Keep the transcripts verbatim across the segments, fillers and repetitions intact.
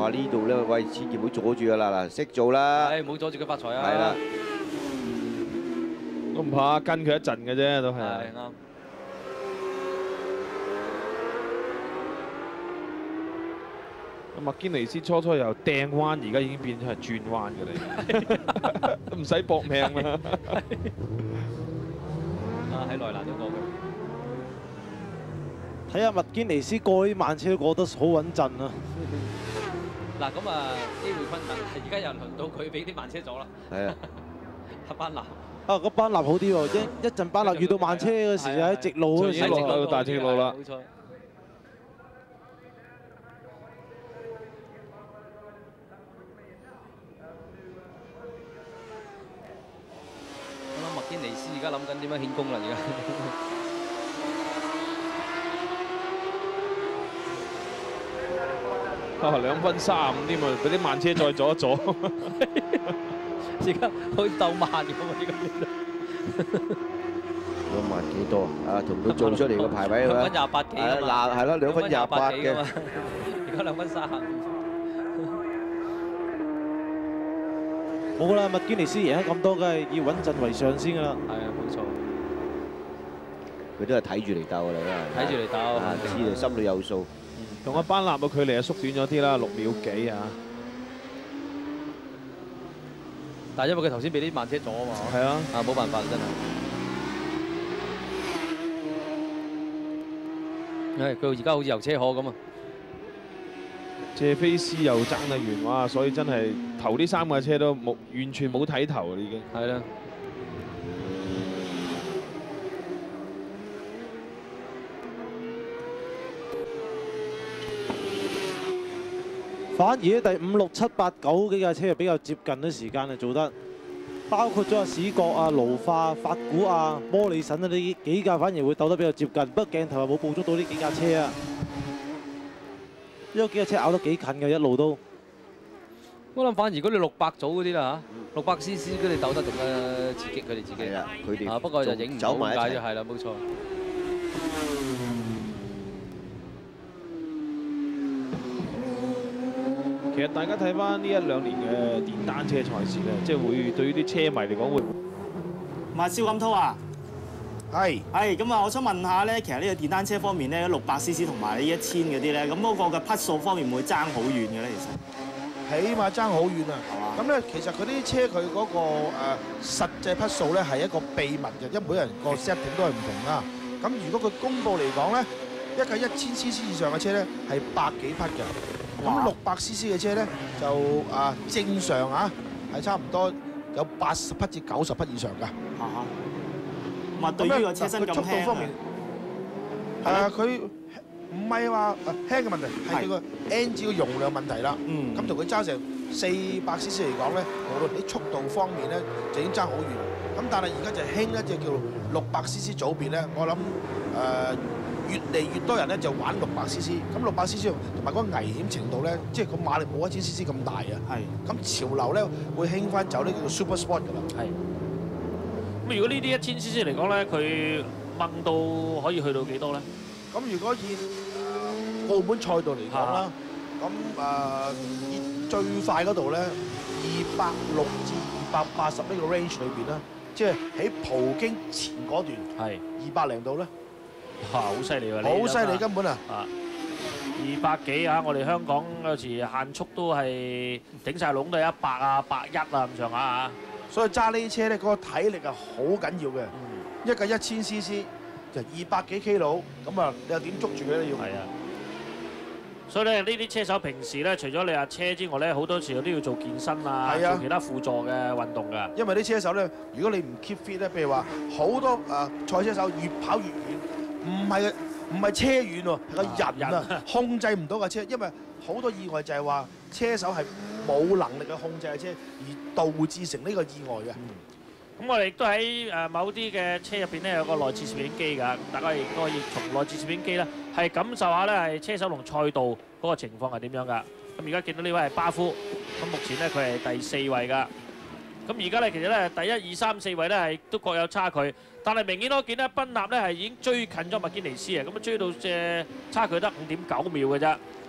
哇！呢度咧，喂，千祈唔好阻住啊！嗱嗱，識做啦。 係，唔好阻住佢發財啊！ 係啦。 都唔怕，跟佢一陣嘅啫，都係。 係啱。 麥堅尼斯初初由掟彎，而家已經變咗係轉彎嘅啦，都唔使搏命啦。 啊，喺內欄都過佢。 睇下麥堅尼斯過啲慢車都過得好穩陣啊！ 嗱咁啊，機會困難，而家又輪到佢俾啲慢車阻啦。 係啊， 阿班納。 啊，個班納好啲喎，一一陣班納遇到慢車嘅時喺直路嗰時落到大直路啦。 冇錯。我諗麥堅尼斯而家諗緊點樣獻功啦，而家。 啊，兩分三十五添啊！俾啲慢車再阻一阻。 而家好似鬥慢咁啊！呢個兩萬幾多啊？同佢做出嚟個排位兩分廿八幾啊嘛。 嗱係咯，兩分廿八嘅。 而家兩分三十五。 冇啦，麥堅尼斯贏咗咁多，梗係要穩陣為上先㗎啦。 係啊，冇錯。 佢都係睇住嚟鬥㗎啦， 睇住嚟鬥。 啊，知道心裏有數。 同阿班納嘅距離係縮短咗啲啦，六秒幾啊！ 但係因為佢頭先俾啲慢車阻啊嘛。 係啊。 啊，冇辦法真係。誒，佢而家好似遊車河咁啊！ 謝菲斯又爭得遠，哇！所以真係頭呢三架車都冇完全冇睇頭啦，已經。 係啦。 反而咧第五六七八九幾架車係比較接近啲時間係做得，包括咗阿史角啊、盧化、法古啊、摩里臣啊呢幾架反而會鬥得比較接近，不過鏡頭又冇捕捉到呢幾架車啊。呢幾架車咬得幾近嘅一路都。 我諗反而如果你六百組嗰啲啦嚇，六百 C C 佢哋鬥得仲加刺激佢哋自己。 係啊，佢哋啊不過就影唔到咁解啫，係啦，冇錯。 其實大家睇翻呢一兩年嘅電單車賽事咧，即係會對於啲車迷嚟講會。 唔係蕭錦滔啊，係係咁啊！我想問下咧，其實呢個電單車方面咧，六百 C C 同埋呢一千嗰啲咧，咁嗰個嘅匹數方面會爭好遠嘅咧？其實起碼爭好遠啊！咁咧，其實佢啲車佢嗰個誒實際匹數咧係一個秘密嘅，因為每人個 setting 都係唔同啦。咁如果佢公佈嚟講咧，一架一千 C C 以上嘅車咧係百幾匹嘅。咁六百 C C 嘅車咧就啊正常啊係差唔多有八十匹至九十匹以上㗎。 嚇嚇。咁啊，對於個車身咁輕啊， 誒佢唔係話輕嘅問題，係佢個 engine 嘅容量問題啦。 嗯。 咁同佢揸成四百 C C 嚟講咧，無論喺速度方面咧就已經爭好遠。咁但係而家就興一隻叫六百 C C 組別咧，我諗誒。呃越嚟越多人咧就玩六百 C C， 咁六百 C C 同埋嗰個危險程度咧，即係個馬力冇一千 C C 咁大啊。係。咁潮流咧會興翻走呢個 Super Sport 㗎啦。 係。咁如果呢啲一千 C C 嚟講咧，佢掹到可以去到幾多咧？ 咁如果以澳門賽道嚟講啦，咁誒以最快嗰度咧，二百六至二百八十呢個 range 裏邊啦，即係喺葡京前嗰段係二百零度咧。 哇！好犀利喎！ 好犀利根本啊！ 啊，二百幾啊！我哋香港有時限速都係頂曬籠都係一百啊、百一啊咁上下啊。 所以揸呢啲車咧，嗰個體力係好緊要嘅。一架一千 C C 就二百幾 K 佬，咁啊你又點捉住佢咧？要係啊。所以咧，呢啲車手平時咧，除咗你架車之外咧，好多時候都要做健身啊，做其他輔助嘅運動㗎。 因為啲車手咧，如果你唔 keep fit 咧，譬如話好多誒賽車手越跑越遠。唔係唔係車遠喎，係個人啊控制唔到架車，因為好多意外就係話車手係冇能力去控制架車，而導致成呢個意外嘅。 咁我哋亦都喺誒某啲嘅車入邊咧有個內置攝影機㗎，大家亦都可以從內置攝影機咧係感受下咧係車手同賽道嗰個情況係點樣㗎。咁而家見到呢位係巴夫，咁目前咧佢係第四位㗎。咁而家咧其實咧第一二三四位咧係都各有差距。但係明顯可見咧，賓納咧係已經追近咗麥堅尼斯啊！咁啊追到隻差距得五點九秒嘅啫。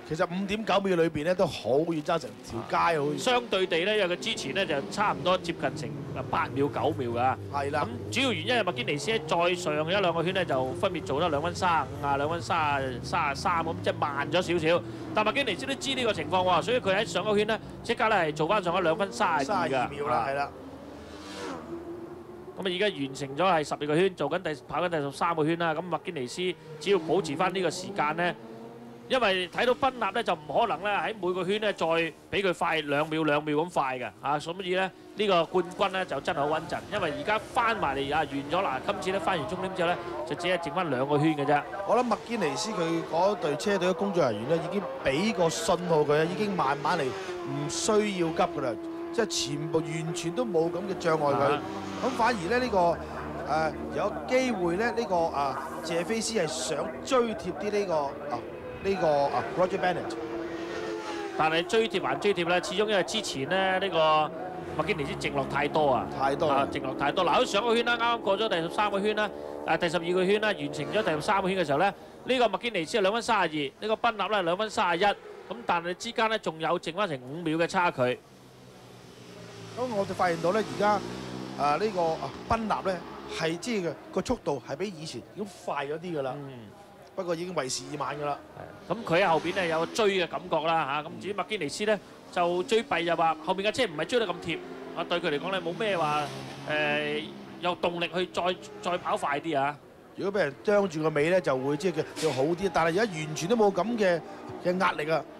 其實五點九秒裏邊咧都好遠爭成條街好。 相對地咧，因為佢之前咧就差唔多接近成八秒九秒㗎。 係啦。 咁主要原因係麥堅尼斯再上一兩個圈咧，就分別做得兩分三十五啊、兩分三十三十三咁，即係慢咗少少。但麥堅尼斯都知呢個情況喎，所以佢喺上個圈咧即刻咧係做翻上咗兩分三十二㗎。 秒啦，係啦。 咁啊，而家完成咗係十二個圈，做緊第跑緊第十三個圈啦。咁麥堅尼斯只要保持翻呢個時間咧。因為睇到賓納咧就唔可能咧喺每個圈咧再俾佢快兩秒兩秒咁快嘅嚇，所以咧呢個冠軍咧就真係好穩陣。因為而家翻埋嚟啊完咗啦，今次咧翻完終點之後咧就只係剩翻兩個圈嘅啫。 我諗麥堅尼斯佢嗰隊車隊嘅工作人員咧已經俾個信號佢啊，已經慢慢嚟，唔需要急㗎啦，即係全部完全都冇咁嘅障礙佢。咁反而咧呢個誒有機會咧呢個啊謝菲斯係想追貼啲呢個啊。呢個啊 Roger Bennett， 但係追貼還追貼咧，始終因為之前咧呢個麥堅尼斯剩落太多啊， 太多啊，剩落太多。嗱，喺上個圈啦，啱啱過咗第十三個圈啦，誒第十二個圈啦，完成咗第十三個圈嘅時候咧，呢個麥堅尼斯係兩分三十二，呢個賓納咧兩分三十一，咁但係之間咧仲有剩翻成五秒嘅差距。咁我哋發現到咧，而家誒呢個啊賓納咧係即係個速度係比以前已經快咗啲㗎啦。不過已經為時已晚㗎啦。 咁佢喺後邊咧有追嘅感覺啦嚇。咁至於麥堅尼斯咧就最弊就話後面嘅車唔係追得咁貼，啊對佢嚟講咧冇咩話誒有動力去再再跑快啲啊。 如果俾人啄住個尾咧，就會即係叫好啲。但係而家完全都冇咁嘅嘅壓力啊。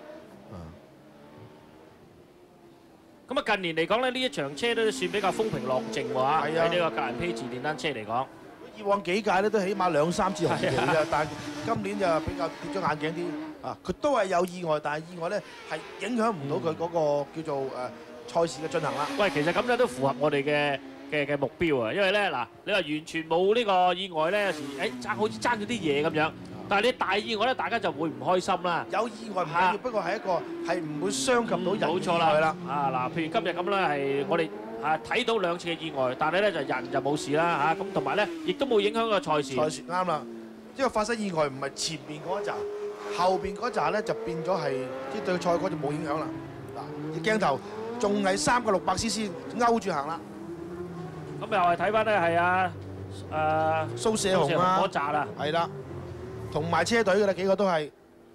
咁啊近年嚟講咧，呢一場車都算比較風平浪靜喎嚇。喺呢個格蘭披治電單車嚟講。 以往幾屆咧都起碼兩三次紅旗嘅，但係今年就比較跌咗眼鏡啲啊！佢都係有意外，但係意外咧係影響唔到佢嗰個叫做誒賽事嘅進行啦。 喂，其實咁樣都符合我哋嘅嘅嘅目標啊！因為咧嗱，你話完全冇呢個意外咧，有時誒爭好似爭咗啲嘢咁樣，但係你大意外咧，大家就會唔開心啦。 有意外唔緊要，不過係一個係唔會傷及到人嘅意外啦。 啊嗱，譬如今日咁啦，係我哋。啊！睇到兩次嘅意外，但係咧就人就冇事啦嚇，咁同埋咧亦都冇影響個賽事。 賽事啱啦，因為發生意外唔係前面嗰一紮，後邊嗰紮咧就變咗係即係對賽果就冇影響啦。嗱，鏡頭仲係三個六百 C C 勾住行啦。 咁又係睇翻咧係啊誒蘇社雄啊嗰紮啦， 係啦，同埋車隊嘅啦幾個都係。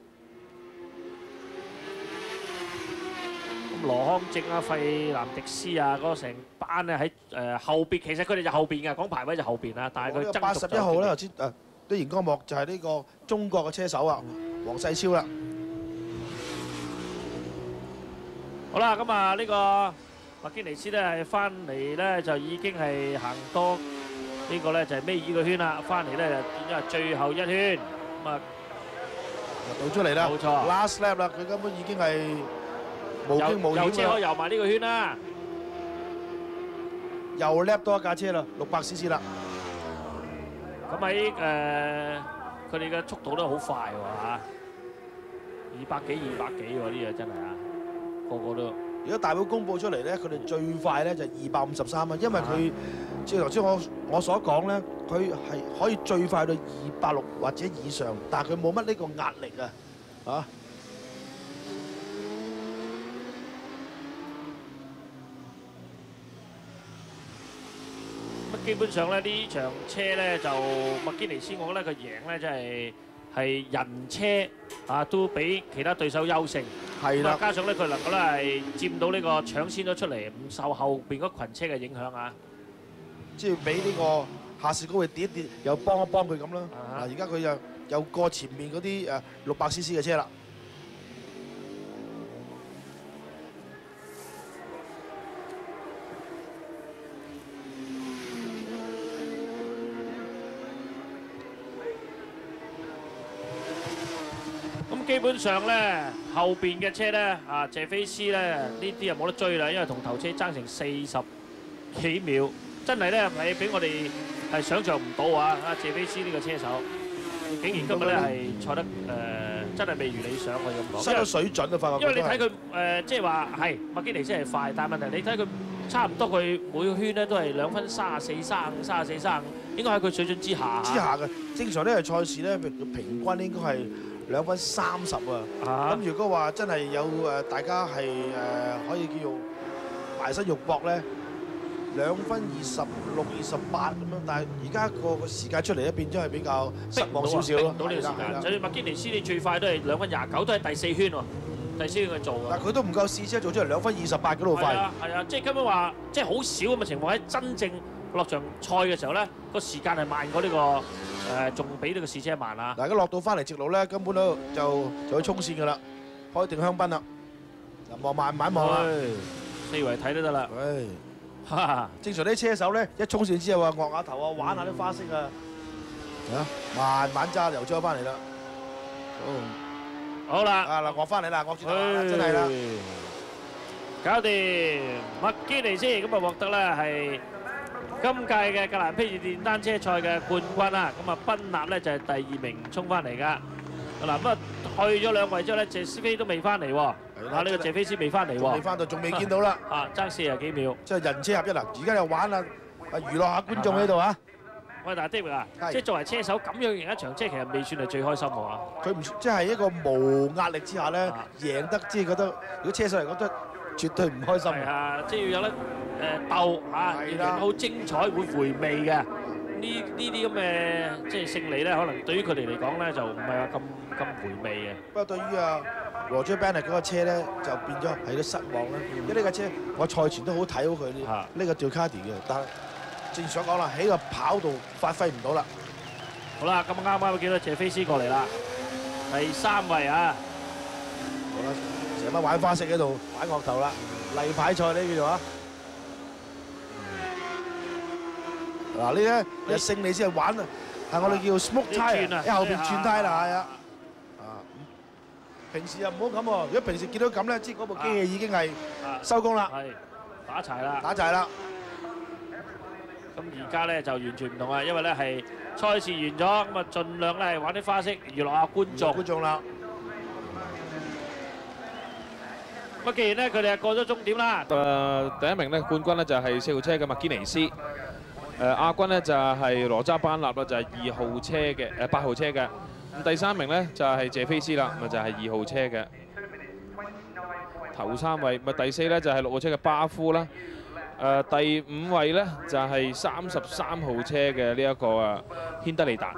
羅康正啊、費南迪斯啊，嗰成班咧喺誒後邊，其實佢哋就後邊嘅，講排位就後邊啦。但係佢八十一號咧，頭先誒啲熒光幕就係呢個中國嘅車手啊，黃世超啦。 好啦，咁啊呢個麥堅尼斯咧係翻嚟咧就已經係行多呢個咧就係尾二個圈啦，翻嚟咧就變咗係最後一圈咁啊， 倒出嚟啦， 冇錯 ，last lap 啦，佢根本已經係。無驚無險有車可以遊埋呢個圈啦， 又 lap 多一架車啦，六百 C C 啦。 咁喺誒佢哋嘅速度都好快喎嚇，二百幾二百幾喎呢嘢真係啊，個個都。 如果大會公佈出嚟咧，佢哋最快咧就二百五十三啊，因為佢即係頭先我我所講咧，佢係可以最快到二百六或者以上，但係佢冇乜呢個壓力啊，啊！ 基本上咧呢場車咧就麥堅尼斯，我覺得佢贏咧真係係人車啊，都比其他對手優勝。係啦，加上咧佢能夠咧係佔到呢個搶先咗出嚟，唔受後邊嗰群車嘅影響啊。 即係俾呢個下士高去跌一跌，又幫一幫佢咁啦。嗱，而家佢又又過前面嗰啲誒六百 C C 嘅車啦。 基本上咧，後邊嘅車咧，啊謝菲斯咧呢啲又冇得追啦，因為同頭車爭成四十幾秒，真係咧係俾我哋係想像唔到啊！啊謝菲斯呢個車手，竟然今日咧係賽得誒、呃、真係未如理想，我咁講。 失咗水準啊！發覺。 因為你睇佢誒，即係話係麥堅尼斯係快，但係問題你睇佢差唔多，佢每個圈咧都係兩分三十四、三十五、三十四、三十五，應該喺佢水準之下。 之下嘅正常呢係賽事咧，平均應該係兩分三十啊！咁如果話真係有誒，大家係誒可以叫做埋身肉搏咧，兩分二十六、二十八咁樣，但係而家個個時間出嚟咧，變咗係比較失望少少咯。 到呢個時間，就算麥堅尼斯你最快都係兩分廿九，都係第四圈喎，第四圈去做㗎。 但係佢都唔夠試車做出嚟兩分二十八嗰度快。 係啊係啊，即係根本話，即係好少咁嘅情況喺真正落場賽嘅時候咧，個時間係慢過呢個。誒仲比呢個試車慢啊！ 大家落到翻嚟直路咧，根本都就就要衝線㗎啦，開定香檳啦，嗱望慢慢望啦， 四圍睇都得啦。 唉，正常啲車手咧一衝線之後啊，昂下頭啊，玩下啲花式啊，啊慢慢揸油車翻嚟啦。 好啦， 啊嗱，昂翻嚟啦，昂住頭啦，真係啦， 搞掂麥堅尼斯咁啊獲得咧係。今屆嘅格蘭披治電單車賽嘅冠軍啦，咁啊賓納咧就係第二名衝翻嚟㗎。嗱咁啊去咗兩位之後咧，謝斯菲都未翻嚟喎。啊呢個謝菲斯未翻嚟喎。 未翻到，仲未見到啦。 啊爭四十幾秒。 即係人車合一啦，而家又玩啦，啊娛樂下觀眾喺度啊。 喂，但係 David 啊，即係作為車手咁樣贏一場車，其實未算係最開心喎。 佢唔即係一個無壓力之下咧，贏得即係覺得，如果車手嚟講，都絕對唔開心。 係啊，即係要有得。誒鬥嚇，贏好精彩，會回味嘅。呢呢啲咁嘅即係勝利咧，可能對於佢哋嚟講咧，就唔係話咁咁回味嘅。 不過對於啊Roger Bennett嗰個車咧，就變咗係個失望啦。因為呢個車我賽前都好睇好佢呢呢個 Ducati 嘅，但係正如所講啦，喺個跑道發揮唔到啦。 好啦，咁啱啱見到謝菲斯過嚟啦，第三位啊。 好啦，成班玩花式喺度玩樂頭啦，例牌賽呢叫做啊。嗱呢咧，有勝利先係玩啊，係我哋叫 smoke tyre，喺後邊轉胎啦，係啊。啊，平時又唔好咁喎，如果平時見到咁咧，知嗰部機器已經係收工啦， 係打柴啦， 打柴啦。 咁而家咧就完全唔同啦，因為咧係賽事完咗，咁啊盡量咧係玩啲花式娛樂下觀眾。 觀眾啦。 咁既然咧佢哋係過咗終點啦， 誒第一名咧冠軍咧就係四號車嘅麥堅尼斯。誒亞軍咧就係羅渣班納啦，就係二號車嘅誒八號車嘅。咁第三名咧就係謝菲斯啦，咁就係二號車嘅。頭三位咪第四咧就係六號車嘅巴夫啦。誒第五位咧就係三十三號車嘅呢一個啊軒德利達。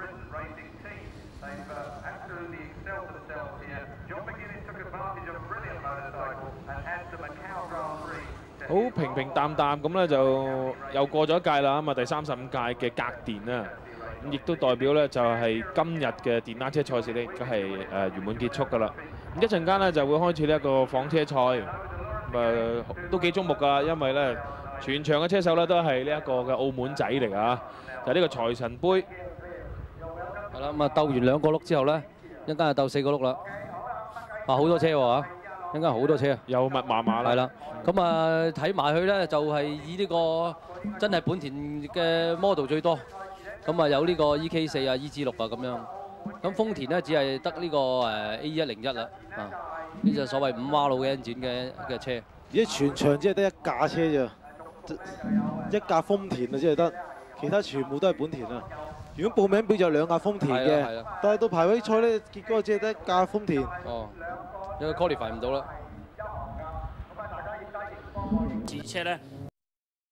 好平平淡淡咁咧，就又過咗一屆啦。咁啊，第三十五屆嘅格電啦，咁亦都代表咧就係今日嘅電單車賽事咧，亦都係誒圓滿結束㗎啦。咁一陣間咧就會開始呢一個房車賽，咁啊都幾矚目㗎，因為咧全場嘅車手咧都係呢一個嘅澳門仔嚟㗎，就係呢個財神杯。 係啦，咁啊鬥完兩個轆之後咧，一陣間就鬥四個轆啦。啊，好多車喎嚇！一陣間好多車啊， 有密麻麻啦。 係啦，咁啊睇埋去咧，就係以呢個真係本田嘅 model 最多。咁啊有呢個 E K 四啊、E G 六啊咁樣。咁豐田咧只係得呢個誒 A 一零一啦，啊呢就所謂五孖路嘅 engine 嘅嘅車。 而家全場只係得一架車啫，一架豐田啊，只係得，其他全部都係本田啊。如果報名表就有兩架豐田嘅，但係到排位賽咧，結果只係得一架豐田。 哦。因為 qualify 唔到啦。 自車咧